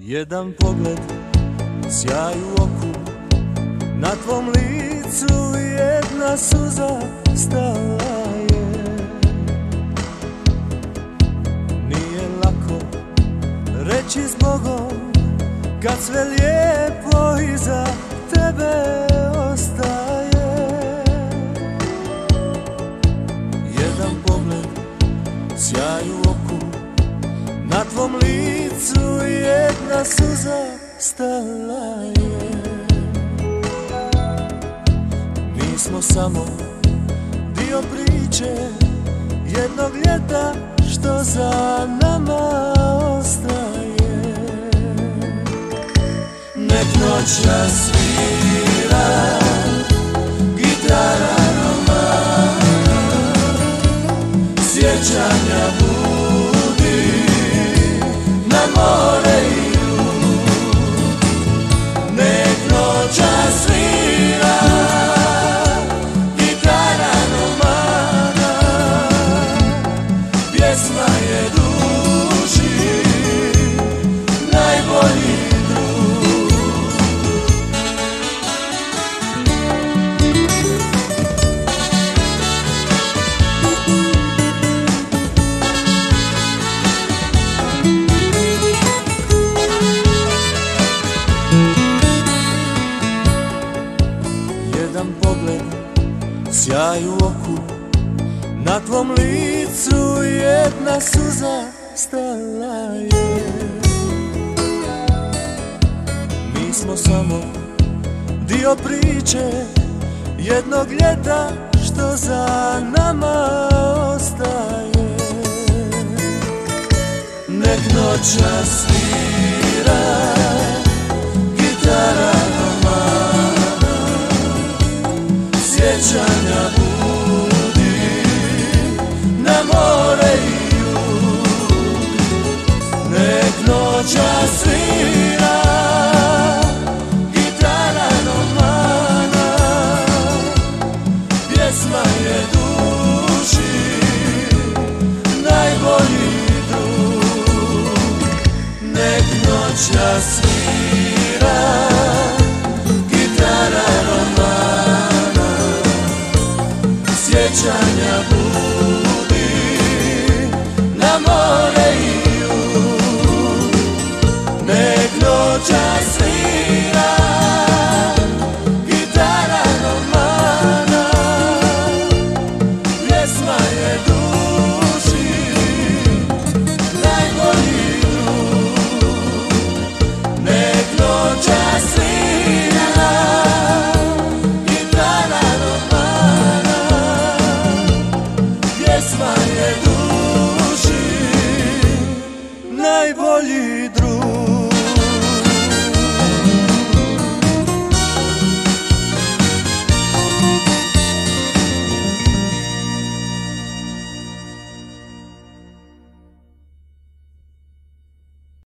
Jedan pogled, sjaj u oku, na tvom licu jedna suza stala je. Nije lako reći zbogom, kad sve lijepo iza tebe ostaje. Jedan pogled, sjaj u oku, na tvom licu jedna suza stala je. Mi smo samo dio priče jednog ljeta što za nama ostaje. Nek noća svira gitara romana, sjećanja budi na more i ljud. Nek noća svira gitara romana, pjesma je duši najbolji drug. Jedan pogled, sjaj u oku, na tvom licu jedna suza stala je. Mi smo samo dio priče jednog ljeta što za nama ostaje. Nek noća svira